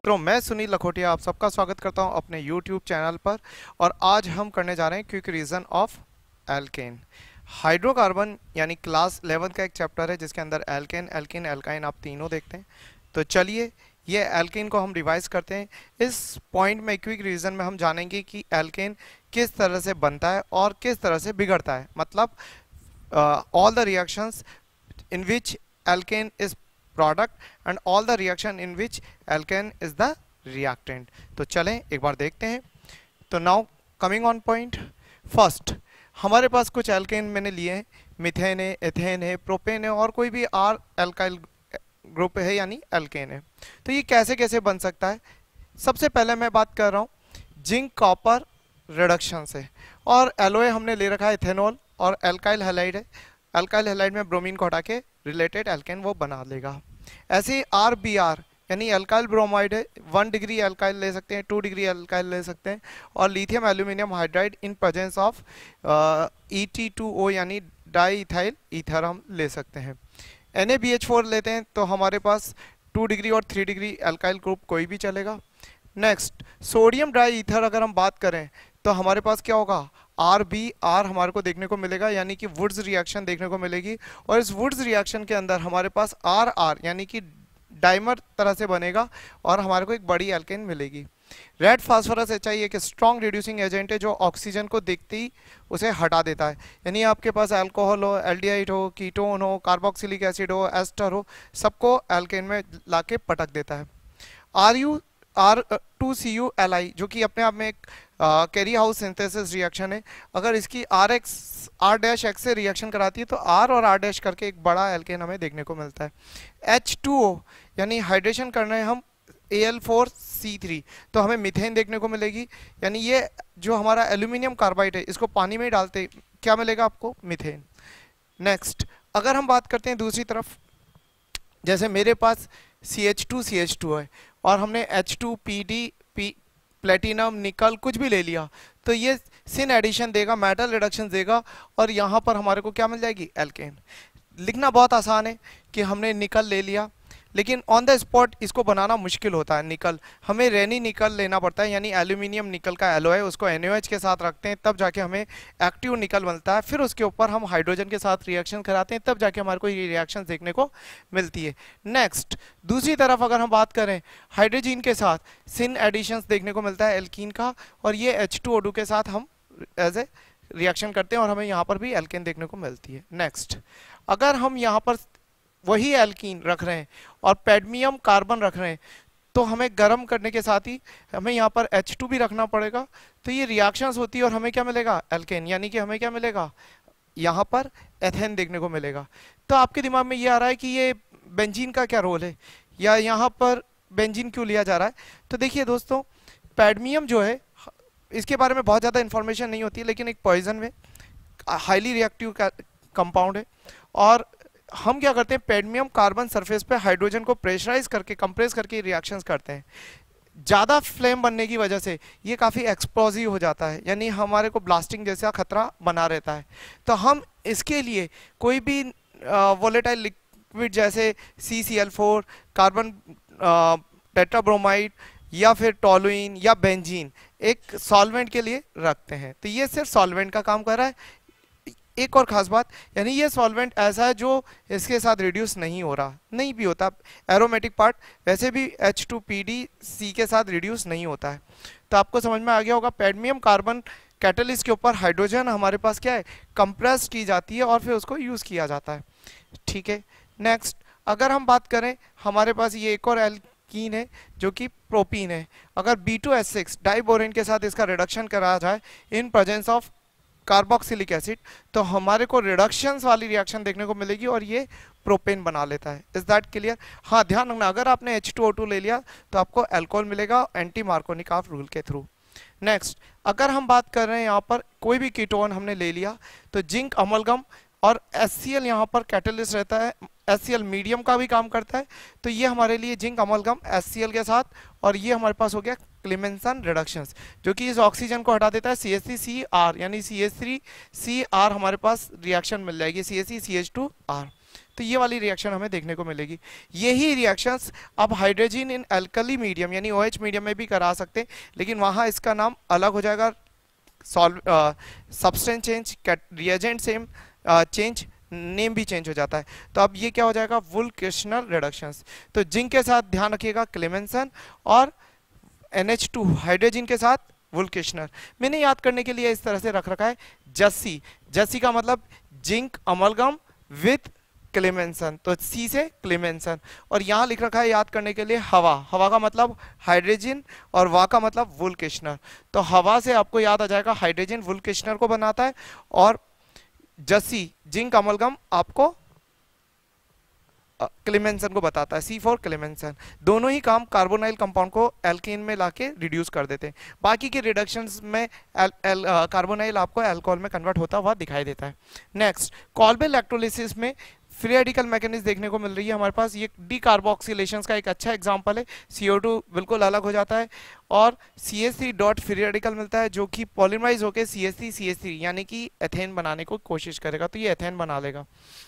मित्रों, मैं सुनील लखोटिया आप सबका स्वागत करता हूं अपने YouTube चैनल पर। और आज हम करने जा रहे हैं quick reason of alkane. Hydrocarbon यानी क्लास 11 का एक चैप्टर है जिसके अंदर एल्केन, एल्कीन, एल्काइन आप तीनों देखते हैं। तो चलिए ये एल्केन को हम रिवाइज करते हैं। इस पॉइंट में क्विक रीजन में हम जानेंगे कि एल्केन किस तरह से बनता है और किस तरह से बिगड़ता है, मतलब all the reactions in which alkane is product and all the reaction in which alkane is the reactant। तो चलें एक बार देखते हैं। तो now coming on point, first हमारे पास कुछ एल्केन मैंने लिए हैं, मिथेन है, एथेन है, प्रोपेन है और कोई भी आर एल्काइल ग्रुप है यानी एल्केन है। तो ये कैसे कैसे बन सकता है। सबसे पहले मैं बात कर रहा हूँ जिंक कॉपर रिडक्शन से, और एलोए हमने ले रखा है इथेनॉल, और एल्काइल हैलाइड है, अल्काइल हैलाइड में ब्रोमीन को हटा के रिलेटेड एल्केन वो बना लेगा। ऐसे ही आर यानी अल्काइल ब्रोमाइड है, 1 डिग्री अल्काइल ले सकते हैं, 2 डिग्री अल्काइल ले सकते हैं, और lithium aluminium hydride in presence of ET2O यानी डाई इथाइल ईथर हम ले सकते हैं। NaBH4 लेते हैं तो हमारे पास 2 डिग्री और 3 डिग्री अल्काइल ग्रुप कोई भी चलेगा। नेक्स्ट सोडियम डाई ईथर अगर हम बात करें तो हमारे पास क्या होगा, RBR हमारे को देखने को मिलेगा, यानी कि वुड्स रिएक्शन देखने को मिलेगी। और इस वुड्स रिएक्शन के अंदर हमारे पास RR यानी कि डाइमर तरह से बनेगा और हमारे को एक बड़ी एल्केन मिलेगी। रेड फास्फोरस HI एक स्ट्रॉन्ग रिड्यूसिंग एजेंट है जो ऑक्सीजन को देखते ही उसे हटा देता है, यानी आपके पास अल्कोहल हो, एल्डिहाइड हो, कीटोन हो, कार्बोक्सिलिक एसिड हो, एस्टर हो, सबको एल्केन में लाके पटक देता है। R2CuLi जो कि अपने आप में एक कैरी हाउस सिंथेसिस रिएक्शन है, अगर इसकी R-X से रिएक्शन कराती है तो R और R- करके एक बड़ा एल्केन हमें देखने को मिलता है। H2O यानी हाइड्रेशन कर रहे हैं हम Al4C3 तो हमें मीथेन देखने को मिलेगी, यानी ये जो हमारा एल्यूमिनियम कार्बाइड है इसको पानी में डालते क्या मिलेगा आपको, मीथेन। नेक्स्ट अगर हम बात करते हैं दूसरी तरफ, जैसे मेरे पास CH2 है और हमने H2PD प्लेटिनम निकल कुछ भी ले लिया तो ये सिन एडिशन देगा, मेटल रिडक्शन देगा, और यहाँ पर हमारे को क्या मिल जाएगी, एल्केन। लिखना बहुत आसान है कि हमने निकल ले लिया, लेकिन ऑन द स्पॉट इसको बनाना मुश्किल होता है। निकल हमें रेनी निकल लेना पड़ता है, यानी एल्यूमिनियम निकल का एलॉय, उसको NaOH के साथ रखते हैं तब जाके हमें एक्टिव निकल बनता है। फिर उसके ऊपर हम हाइड्रोजन के साथ रिएक्शन कराते हैं तब जाके हमारे को ये रिएक्शन देखने को मिलती है। नेक्स्ट दूसरी तरफ अगर हम बात करें हाइड्रोजन के साथ सिन एडिशंस देखने को मिलता है एल्कीन का, और ये H2O2 के साथ हम एज ए रिएक्शन करते हैं और हमें यहाँ पर भी एल्केन देखने को मिलती है। नेक्स्ट अगर हम यहाँ पर वही एल्कीन रख रहे हैं और पैडमियम कार्बन रख रहे हैं तो हमें गर्म करने के साथ ही हमें यहाँ पर H2 भी रखना पड़ेगा, तो ये रिएक्शंस होती है और हमें क्या मिलेगा, एल्केन, यानी कि हमें क्या मिलेगा, यहाँ पर एथेन देखने को मिलेगा। तो आपके दिमाग में ये आ रहा है कि ये बेंजीन का क्या रोल है, या यहाँ पर बेंजीन क्यों लिया जा रहा है। तो देखिए दोस्तों, पैडमियम जो है इसके बारे में बहुत ज़्यादा इंफॉर्मेशन नहीं होती है, लेकिन एक पॉइजन में हाईली रिएक्टिव कंपाउंड है, और हम क्या करते हैं, पैडमियम कार्बन सरफेस पे हाइड्रोजन को प्रेशराइज करके कंप्रेस करके रिएक्शंस करते हैं। ज़्यादा फ्लेम बनने की वजह से ये काफ़ी एक्सप्लोजिव हो जाता है, यानी हमारे को ब्लास्टिंग जैसा खतरा बना रहता है। तो हम इसके लिए कोई भी वोलेटाइल लिक्विड जैसे CCl4, कार्बन टेट्राब्रोमाइड या फिर टोलुइन या बेंजीन एक सॉल्वेंट के लिए रखते हैं। तो ये सिर्फ सॉल्वेंट का काम कर रहा है। एक और ख़ास बात, यानी ये सॉल्वेंट ऐसा है जो इसके साथ रिड्यूस नहीं हो रहा, नहीं भी होता, एरोमेटिक पार्ट वैसे भी H2PDC के साथ रिड्यूस नहीं होता है। तो आपको समझ में आ गया होगा, पैडमियम कार्बन कैटलिस्ट के ऊपर हाइड्रोजन हमारे पास क्या है, कंप्रेस की जाती है और फिर उसको यूज़ किया जाता है। ठीक है। नेक्स्ट अगर हम बात करें, हमारे पास ये एक और एल्कीन है जो कि प्रोपीन है। अगर B2S6 डाइबोरेन के साथ इसका रिडक्शन कराया जाए in presence of carboxylic acid तो हमारे को रिडक्शंस वाली रिएक्शन देखने को मिलेगी और ये प्रोपेन बना लेता है। Is that clear. हाँ, ध्यान रखना, अगर आपने H2O2 ले लिया तो आपको अल्कोहल मिलेगा एंटी मार्कोनिकॉफ रूल के थ्रू। नेक्स्ट अगर हम बात कर रहे हैं यहाँ पर कोई भी कीटोन हमने ले लिया तो जिंक अमलगम और HCl यहाँ पर कैटलिस्ट रहता है, HCl मीडियम का भी काम करता है, तो ये हमारे लिए जिंक अमलगम HCl के साथ, और ये हमारे पास हो गया क्लेमेंसन रिडक्शंस जो कि इस ऑक्सीजन को हटा देता है, CH3CR यानी CH3CR हमारे पास रिएक्शन मिल जाएगी, CH3CH2R। तो ये वाली रिएक्शन हमें देखने को मिलेगी। यही रिएक्शंस आप हाइड्रोजन इन एल्कली मीडियम यानी OH मीडियम में भी करा सकते हैं, लेकिन वहाँ इसका नाम अलग हो जाएगा, substance change, reagent same change, name भी चेंज हो जाता है। तो अब ये क्या हो जाएगा, वुल्केशनल रिडक्शंस। तो जिंक के साथ ध्यान रखिएगा क्लेमेंसन, और NH2 हाइड्रोजन के साथ वुल्केशनर। मैंने याद करने के लिए इस तरह से रख रखा है जस्सी। जस्सी का मतलब जिंक अमलगम विथ क्लेमेंसन, तो सी से क्लेमेंसन। और यहाँ लिख रखा है याद करने के लिए हवा। हवा का मतलब हाइड्रोजन और वा का मतलब वुल्केशनर। तो हवा से आपको याद आ जाएगा हाइड्रोजन वुल्केशनर को बनाता है, और जस्सी जिंक अमलगम आपको क्लेमेंसन को बताता है, C फॉर क्लेमेंसन। दोनों ही काम कार्बोनाइल कंपाउंड को एल्केन में लाके रिड्यूस कर देते हैं। बाकी के रिडक्शंस में कार्बोनाइल आपको अल्कोहल में कन्वर्ट होता हुआ दिखाई देता है। नेक्स्ट, कॉल्बे इलेक्ट्रोलिसिस में फ्री रेडिकल मैकेनिज्म देखने को मिल रही है हमारे पास। ये डीकार्बोक्सिलेशन का एक अच्छा एग्जांपल है। CO2 बिल्कुल अलग हो जाता है और CH3 डॉट फ्री रेडिकल मिलता है, जो कि पॉलीमराइज होकर CH3 यानी कि एथेन बनाने को कोशिश करेगा, तो ये एथेन बना लेगा।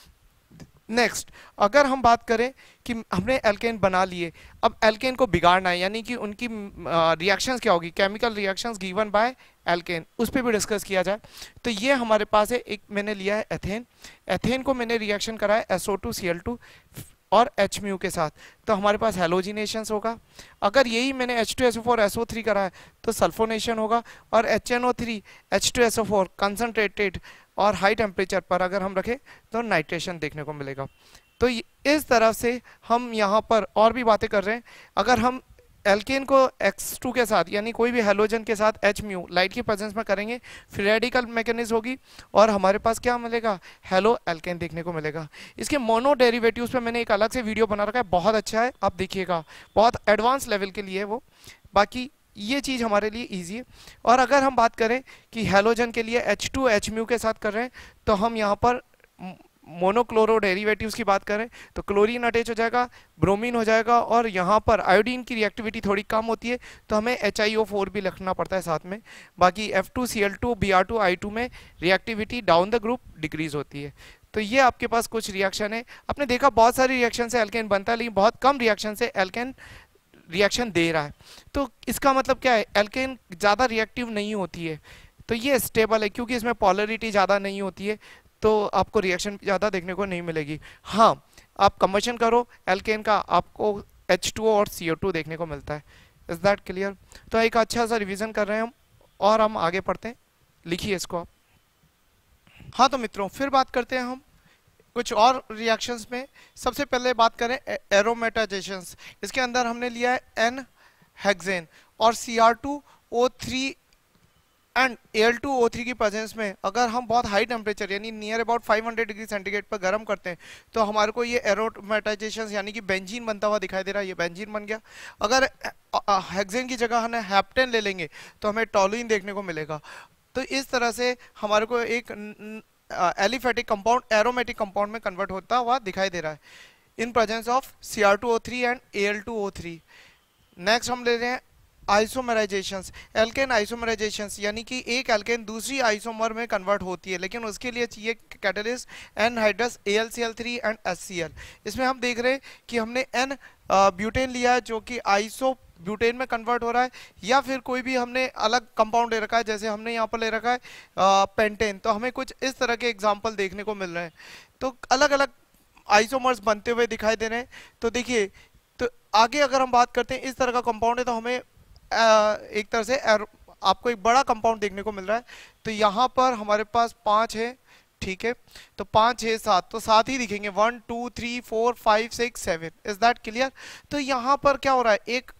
नेक्स्ट, अगर हम बात करें कि हमने एल्केन बना लिए, अब एल्केन को बिगाड़ना है, यानी कि उनकी रिएक्शंस क्या होगी, chemical reactions given by alkane, उस पर भी डिस्कस किया जाए। तो ये हमारे पास है, एक मैंने लिया है एथेन। एथेन को मैंने रिएक्शन कराया SO2Cl2 और H के साथ, तो हमारे पास हेलोजिनेशंस होगा। अगर यही मैंने H2SO4 SO3 कराया तो सल्फोनेशन होगा, और HNO3 H2SO4 कंसंट्रेटेड और हाई टेम्परेचर पर अगर हम रखें तो नाइट्रेशन देखने को मिलेगा। तो इस तरह से हम यहाँ पर और भी बातें कर रहे हैं। अगर हम एल्केन को X2 के साथ यानी कोई भी हेलोजन के साथ H लाइट की प्रेजेंस में करेंगे, फ्री रेडिकल मैकेनिज्म होगी और हमारे पास क्या मिलेगा, हेलो एल्केन देखने को मिलेगा। इसके मोनो डेरिवेटिव्स पे मैंने एक अलग से वीडियो बना रखा है, बहुत अच्छा है, आप देखिएगा, बहुत एडवांस लेवल के लिए वो। बाकी ये चीज़ हमारे लिए ईजी है। और अगर हम बात करें कि हेलोजन के लिए H2H के साथ कर रहे हैं, तो हम यहाँ पर मोनोक्लोरो डेरिवेटिव्स की बात करें तो क्लोरीन अटैच हो जाएगा, ब्रोमीन हो जाएगा, और यहाँ पर आयोडीन की रिएक्टिविटी थोड़ी कम होती है, तो हमें HiO4 भी लिखना पड़ता है साथ में। बाकी F2Cl2 Br2I2 में reactivity down the group decrease होती है। तो ये आपके पास कुछ रिएक्शन है। आपने देखा बहुत सारी रिएक्शन से एल्केन बनता है, लेकिन बहुत कम रिएक्शन से एल्केन रिएक्शन दे रहा है। तो इसका मतलब क्या है, एल्केन ज़्यादा रिएक्टिव नहीं होती है, तो ये स्टेबल है क्योंकि इसमें पॉलरिटी ज़्यादा नहीं होती है, तो आपको रिएक्शन ज़्यादा देखने को नहीं मिलेगी। हाँ, आप कंबशन करो एल्केन का, आपको H2O और CO2 देखने को मिलता है। Is that clear? तो एक अच्छा सा रिवीजन कर रहे हैं हम, और हम आगे पढ़ते हैं, लिखिए इसको आप। हाँ तो मित्रों, फिर बात करते हैं हम कुछ और रिएक्शंस में। सबसे पहले बात करें एरोमेटाइजेशंस। इसके अंदर हमने लिया है N हेक्सेन और Cr2O3 एंड Al2O3 की प्रेजेंस में अगर हम बहुत हाई टेम्परेचर यानी नियर अबाउट 500 डिग्री सेंटीग्रेड पर गर्म करते हैं, तो हमारे को ये एरोमेटाइजेशन यानी कि बेंजीन बनता हुआ दिखाई दे रहा है। ये बेंजीन बन गया। अगर हेक्सेन की जगह हम हेप्टेन ले लेंगे तो हमें टोलुइन देखने को मिलेगा। तो इस तरह से हमारे को एक एलिफेटिक कंपाउंड एरोमेटिक कंपाउंड में कन्वर्ट होता हुआ दिखाई दे रहा है in presence of Cr2O3 and Al2O3। Next हम ले रहे हैं आइसोमराइजेशंस, एल्केन आइसोमराइजेशंस, यानी कि एक एल्केन दूसरी आइसोमर में कन्वर्ट होती है, लेकिन उसके लिए चाहिए catalyst anhydrous AlCl3 and HCl। इसमें हम देख रहे हैं कि हमने N ब्यूटेन लिया है जो कि आइसो ब्यूटेन में कन्वर्ट हो रहा है, या फिर कोई भी हमने अलग कंपाउंड ले रखा है, जैसे हमने यहाँ पर ले रखा है पेंटेन। तो हमें कुछ इस तरह के एग्जाम्पल देखने को मिल रहे हैं। तो अलग अलग आइसोमर्स बनते हुए दिखाई दे रहे हैं। तो देखिए, तो आगे अगर हम बात करते हैं, इस तरह का कंपाउंड है तो हमें एक तरह से आपको एक बड़ा कंपाउंड देखने को मिल रहा है। तो यहाँ पर हमारे पास 5 है, ठीक है, तो 5 6 7, तो 7 ही दिखेंगे, 1 2 3 4 5 6 7। Is that clear? तो यहाँ पर क्या हो रहा है, एक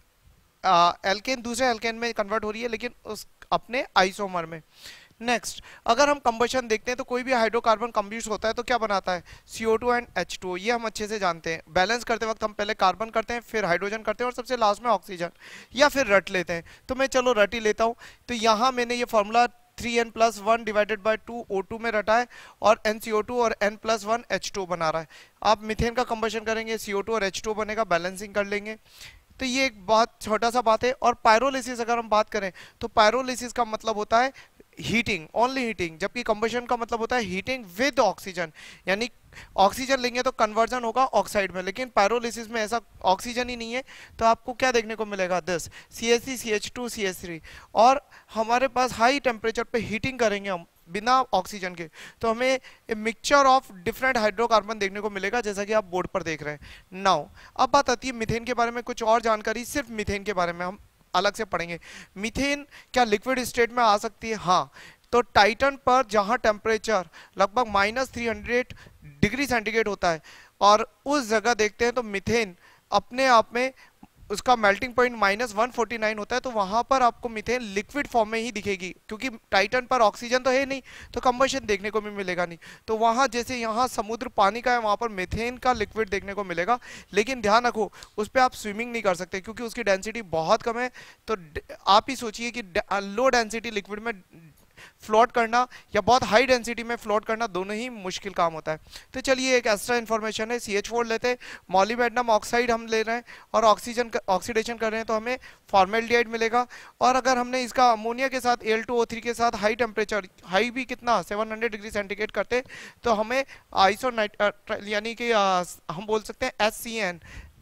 एल्केन दूसरे एल्केन में कन्वर्ट हो रही है, लेकिन उस अपने आइसोमर में। नेक्स्ट, अगर हम कंबशन देखते हैं तो कोई भी हाइड्रोकार्बन कंब्यूट होता है तो क्या बनाता है, CO2 एंड H2O। ये हम अच्छे से जानते हैं। बैलेंस करते वक्त हम पहले कार्बन करते हैं, फिर हाइड्रोजन करते हैं, और सबसे लास्ट में ऑक्सीजन, या फिर रट लेते हैं। तो मैं चलो रट ही लेता हूँ। तो यहाँ मैंने ये formula 3n+1 divided by 2 O2 में रटा है, और NCO2 और n+1 H2O बना रहा है। आप मीथेन का कंबशन करेंगे, CO2 और H2O बनेगा, बैलेंसिंग कर लेंगे। तो ये एक बहुत छोटा सा बात है। और पायरोलिसिस अगर हम बात करें तो पायरोलिसिस का मतलब होता है हीटिंग, ओनली हीटिंग, जबकि कंबशन का मतलब होता है हीटिंग विद ऑक्सीजन, यानी ऑक्सीजन लेंगे तो कन्वर्जन होगा ऑक्साइड में, लेकिन पायरोलिसिस में ऐसा ऑक्सीजन ही नहीं है। तो आपको क्या देखने को मिलेगा, दिस CH3 CH2 CH3, और हमारे पास हाई टेम्परेचर पे हीटिंग करेंगे हम बिना ऑक्सीजन के, तो हमें मिक्सचर ऑफ डिफरेंट हाइड्रोकार्बन देखने को मिलेगा, जैसा कि आप बोर्ड पर देख रहे हैं। नाउ अब बात आती है मीथेन के बारे में, कुछ और जानकारी सिर्फ मीथेन के बारे में हम अलग से पढ़ेंगे। मीथेन क्या लिक्विड स्टेट में आ सकती है? हाँ। तो टाइटन पर जहां टेम्परेचर लगभग -300 डिग्री सेंटीग्रेड होता है, और उस जगह देखते हैं तो मीथेन अपने आप में उसका मेल्टिंग पॉइंट -149 होता है, तो वहां पर आपको मीथेन लिक्विड फॉर्म में ही दिखेगी, क्योंकि टाइटन पर ऑक्सीजन तो है नहीं, तो कंबशन देखने को भी मिलेगा नहीं। तो वहां जैसे यहाँ समुद्र पानी का है, वहां पर मीथेन का लिक्विड देखने को मिलेगा, लेकिन ध्यान रखो उस पर आप स्विमिंग नहीं कर सकते, क्योंकि उसकी डेंसिटी बहुत कम है। तो आप ही सोचिए कि लो डेंसिटी लिक्विड में फ्लोट करना या बहुत हाई डेंसिटी में फ्लोट करना, दोनों ही मुश्किल काम होता है। तो चलिए एक एक्स्ट्रा इन्फॉर्मेशन है, CH4 लेते हैं, मॉलिब्डेनम ऑक्साइड हम ले रहे हैं और ऑक्सीजन ऑक्सीडेशन कर रहे हैं, तो हमें फॉर्मेल्डिहाइड मिलेगा। और अगर हमने इसका अमोनिया के साथ Al2O3 के साथ हाई टेम्परेचर, हाई भी कितना 700 डिग्री सेंटीग्रेड करते, तो हमें आइसोनाइट यानी कि हम बोल सकते हैं HCN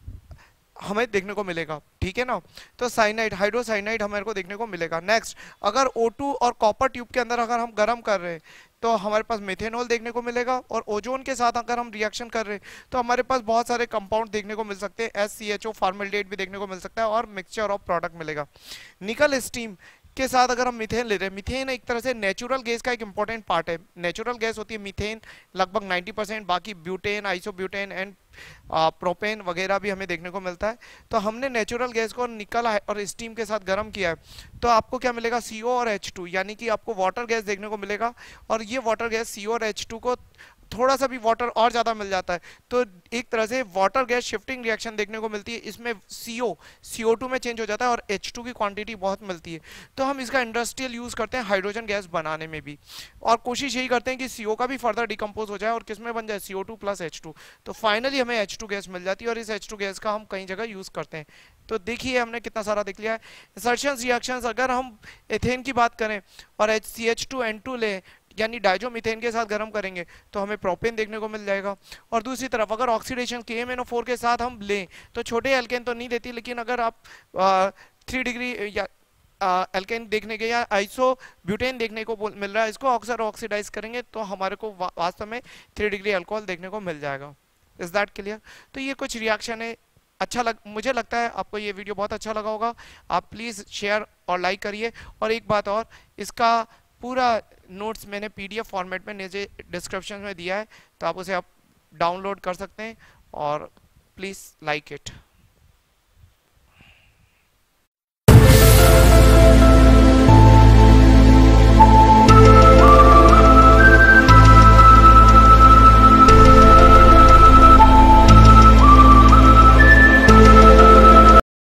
हमें देखने को मिलेगा, ठीक है ना। तो साइनाइड, हाइड्रोसाइनाइड हमारे को देखने को मिलेगा। नेक्स्ट, अगर O2 और कॉपर ट्यूब के अंदर अगर हम गर्म कर रहे हैं, तो हमारे पास मेथेनॉल देखने को मिलेगा, और ओजोन के साथ अगर हम रिएक्शन कर रहे हैं, तो हमारे पास बहुत सारे कंपाउंड देखने को मिल सकते हैं, SCHO फॉर्मेल्डिहाइड भी देखने को मिल सकता है, और मिक्सचर ऑफ प्रोडक्ट मिलेगा। निकल स्टीम के साथ अगर हम मीथेन ले रहे हैं, मीथेन एक तरह से नेचुरल गैस का एक इंपॉर्टेंट पार्ट है। नेचुरल गैस होती है मीथेन लगभग 90%, बाकी ब्यूटेन, आइसोब्यूटेन एंड प्रोपेन वगैरह भी हमें देखने को मिलता है। तो हमने नेचुरल गैस को निकल और स्टीम के साथ गर्म किया है, तो आपको क्या मिलेगा, CO और H2, यानी कि आपको वाटर गैस देखने को मिलेगा। और ये वाटर गैस CO और H2 को थोड़ा सा भी वाटर और ज़्यादा मिल जाता है, तो एक तरह से वाटर गैस शिफ्टिंग रिएक्शन देखने को मिलती है। इसमें CO2 में चेंज हो जाता है, और H2 की क्वांटिटी बहुत मिलती है। तो हम इसका इंडस्ट्रियल यूज़ करते हैं हाइड्रोजन गैस बनाने में भी, और कोशिश यही करते हैं कि CO का भी फर्दर डिकम्पोज हो जाए और किस में बन जाए, CO2 + H2। तो फाइनली हमें H2 गैस मिल जाती है, और इस H2 गैस का हम कई जगह यूज़ करते हैं। तो देखिए हमने कितना सारा देख लिया है। इंसर्शंस रिएक्शंस, अगर हम एथेन की बात करें और CH2N2 लें, यानी डाइजोमीथेन के साथ गर्म करेंगे, तो हमें प्रोपेन देखने को मिल जाएगा। और दूसरी तरफ अगर ऑक्सीडेशन KMnO4 के साथ हम लें, तो छोटे एल्केन तो नहीं देती, लेकिन अगर आप 3 डिग्री या एल्केन देखने के या आइसो ब्यूटेन देखने को मिल रहा है, इसको अक्सर ऑक्सीडाइज करेंगे तो हमारे को वास्तव में 3 डिग्री अल्कोहल देखने को मिल जाएगा। Is that clear? तो ये कुछ रिएक्शन है। मुझे लगता है आपको ये वीडियो बहुत अच्छा लगा होगा। आप प्लीज़ शेयर और लाइक करिए। और एक बात और, इसका पूरा नोट्स मैंने PDF फॉर्मेट में नीचे डिस्क्रिप्शन में दिया है, तो आप उसे आप डाउनलोड कर सकते हैं, और प्लीज़ लाइक इट।